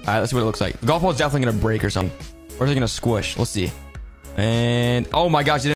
right, let's see what it looks like. The golf ball is definitely gonna break or something, or is it gonna squish? Let's see. And oh my gosh, it